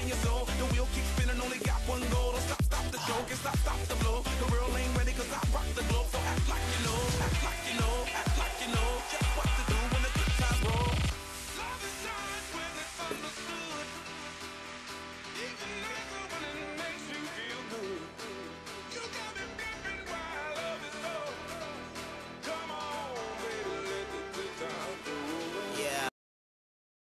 in your soul. The wheel keeps spinning, only got one goal. Don't stop, stop the show, can't stop, stop the flow. The world ain't ready cause I rock the globe.